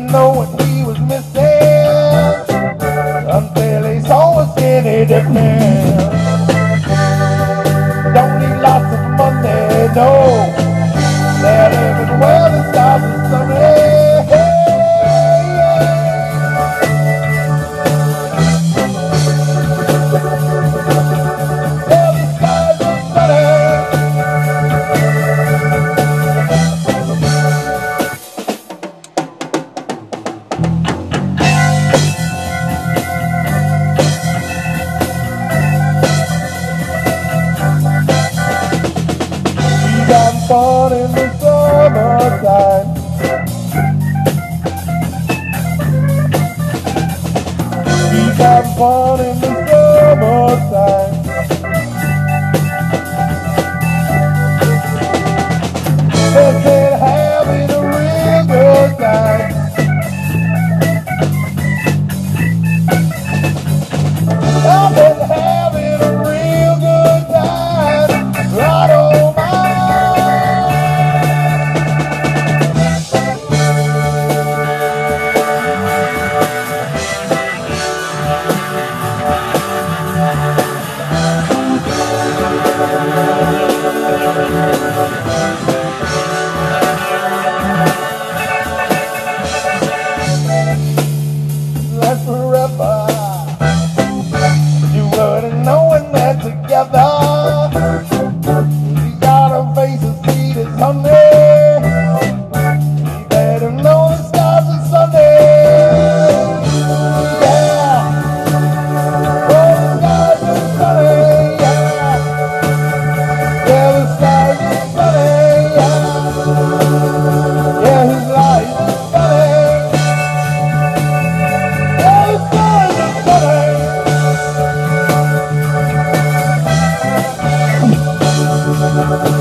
didn't know what he was missing until he saw a skinny dipping. Don't need lots of money, no. They're living well, the stars are sunny. Fun in the summertime. He's having fun in the summertime. They said having a real good time. I've been having a real good time. Right on my forever. You wouldn't know when they're together. You gotta face the seat, it's Sunday. You better know the stars are Sunday. Yeah. Oh, the stars are Sunday. Yeah. Yeah, the stars are Sunday. Yeah. Yeah, his life is Sunday. Thank you.